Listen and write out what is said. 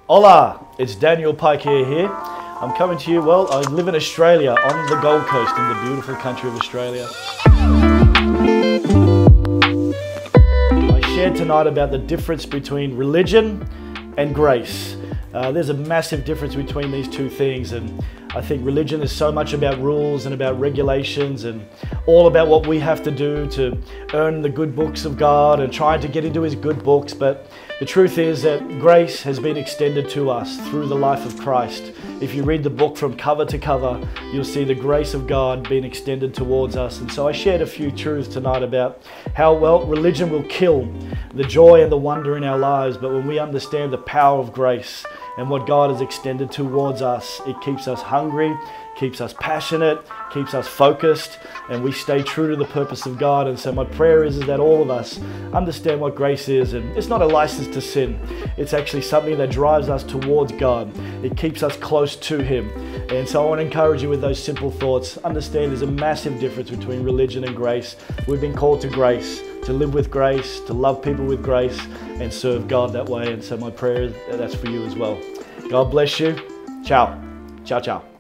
Hola, it's Daniel Pike here. I'm coming to you, well, I live in Australia, on the Gold Coast in the beautiful country of Australia. I shared tonight about the difference between religion and grace. There's a massive difference between these two things, and I think religion is so much about rules and about regulations and all about what we have to do to earn the good books of God and trying to get into His good books. But the truth is that grace has been extended to us through the life of Christ. If you read the book from cover to cover, you'll see the grace of God being extended towards us. And so I shared a few truths tonight about how, well, religion will kill the joy and the wonder in our lives, but when we understand the power of grace and what God has extended towards us, it keeps us hungry, keeps us passionate, keeps us focused, and we stay true to the purpose of God. And so my prayer is that all of us understand what grace is, and it's not a license to sin. It's actually something that drives us towards God. It keeps us close to Him. And so I want to encourage you with those simple thoughts. Understand there's a massive difference between religion and grace. We've been called to grace, to live with grace, to love people with grace, and serve God that way. And so my prayer is that's for you as well. God bless you. Ciao. Ciao, ciao.